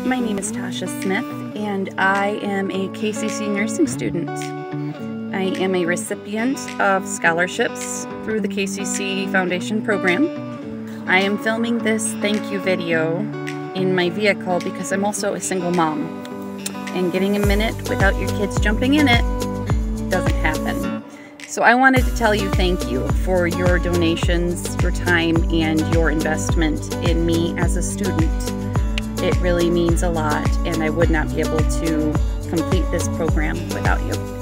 My name is Tasha Smith, and I am a KCC nursing student. I am a recipient of scholarships through the KCC Foundation program. I am filming this thank you video in my vehicle because I'm also a single mom, and getting a minute without your kids jumping in it doesn't happen. So I wanted to tell you thank you for your donations, your time, and your investment in me as a student. It really means a lot, and I would not be able to complete this program without you.